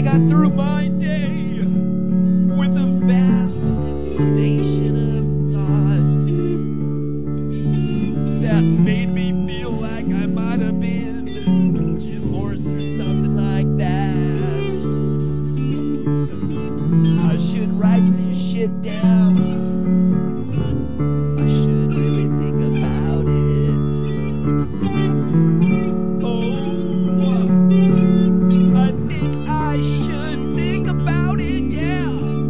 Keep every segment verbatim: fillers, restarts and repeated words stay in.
got through my day with a vast explanation of thoughts that made me feel like I might have been Jim Morrison or something like that. I should write this shit down. I should really think about it. Oh, I think I should think about it, yeah.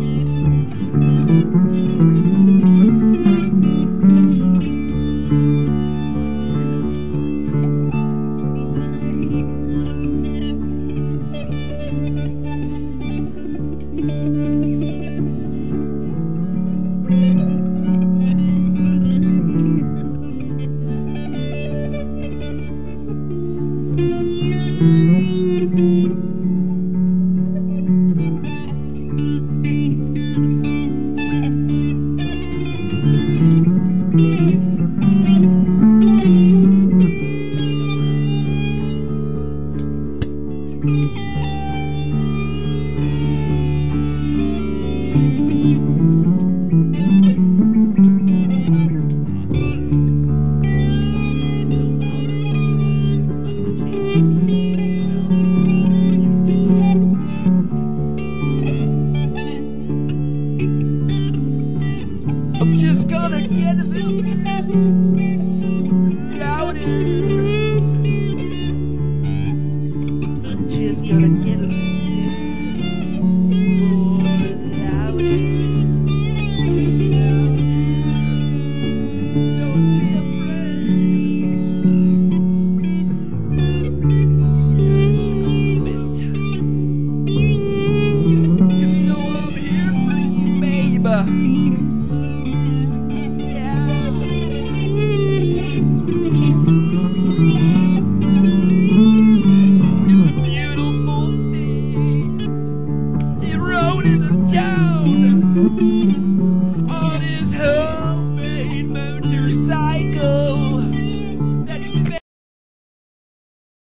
I'm just gonna get a little bit louder. I'm just gonna get a little bit more louder. Don't be afraid. Just a little bit. 'Cause you know I'm here for you, baby.